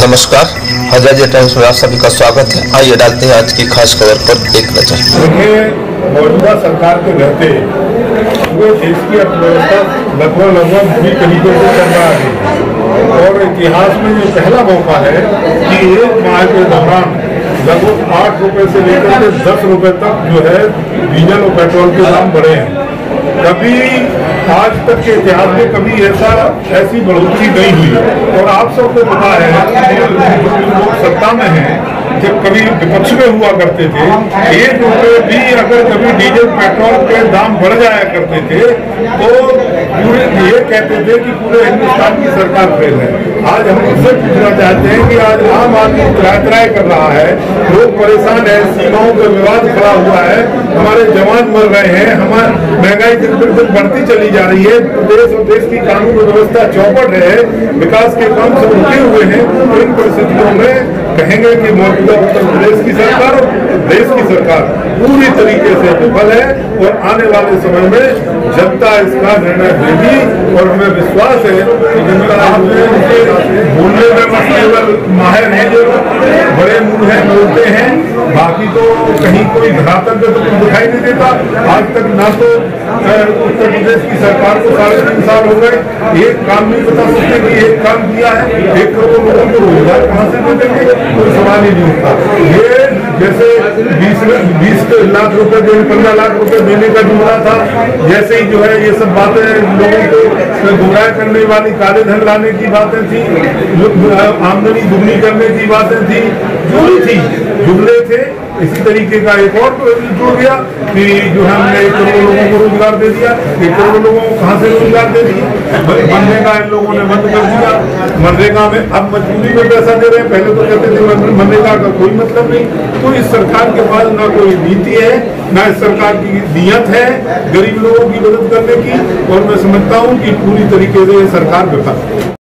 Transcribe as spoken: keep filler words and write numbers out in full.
नमस्कार, आजादी टाइम्स में आप सभी का स्वागत है। आइए डालते हैं आज की खास खबर पर एक नजर। देखिए, मौजूदा सरकार के रहते पूरे देश की अर्थव्यवस्था लगभग लगभग बुरी तरीके से चल रहा है और इतिहास में ये पहला मौका है कि एक माह के दौरान लगभग आठ रुपए से लेकर के दस रुपए तक जो है डीजल और पेट्रोल के दाम बढ़े हैं। कभी आज तक के इतिहास में कभी ऐसा ऐसी बढ़ोतरी नहीं हुई और आप सबको पता है कि लोग सत्ता में हैं, जब कभी विपक्ष में हुआ करते थे एक रुपये भी अगर कभी डीजल पेट्रोल के दाम बढ़ जाया करते थे तो पूरे ये कहते थे कि पूरे हिंदुस्तान की सरकार फेल है। आज हम उससे पूछना चाहते हैं कि आज आम आदमी त्राय त्राय कर रहा है, लोग परेशान है, सीमाओं का विवाद खड़ा हुआ है, हमारे जवान मर रहे हैं, हमारी महंगाई दिन पर दिन बढ़ती चली जा रही है, देश और देश की कानून व्यवस्था चौपट है, विकास के काम सब रुके हुए हैं। तो इन परिस्थितियों में कहेंगे कि मौजूदा उत्तर प्रदेश की सरकार और देश की सरकार पूरी तरीके से विफल है और आने वाले समय में जनता इसका निर्णय देगी और हमें विश्वास है कि जनता बोलने में बस केवल माहिर है, जो बड़े मुंह है बोलते हैं, बाकी तो कहीं कोई घातक तो कुछ दिखाई नहीं देता। आज तक ना तो उत्तर प्रदेश की सरकार को साढ़े तीन साल हो गए, एक काम नहीं बता सकते कि एक काम किया है, एक करोड़ लोगों को रोजगार कहाँ से दे देंगे, कोई सवाल ही नहीं होता। ये जैसे बीस बीस लाख रुपए देने पंद्रह लाख रुपए देने का जुमला था, जैसे ही जो है ये सब बातें लोगों को गुमराह करने वाली काले धन लाने की बातें थी, आमदनी दुगनी करने की बातें थी, जो भी थी जुमले थे। इसी तरीके का एक और जुड़ गया कि जो है हमने एक करोड़ लोगों को रोजगार दे दिया। एक करोड़ लोगों को कहाँ से रोजगार दे दिया? मनरेगा इन लोगों ने बंद कर दिया। मनरेगा में अब मजबूरी में पैसा दे रहे हैं, पहले तो कहते थे मनरेगा का कोई मतलब नहीं। तो इस सरकार के पास ना कोई नीति है, ना इस सरकार की नीयत है गरीब लोगों की मदद करने की, और मैं समझता हूँ कि पूरी तरीके से ये सरकार विफल है।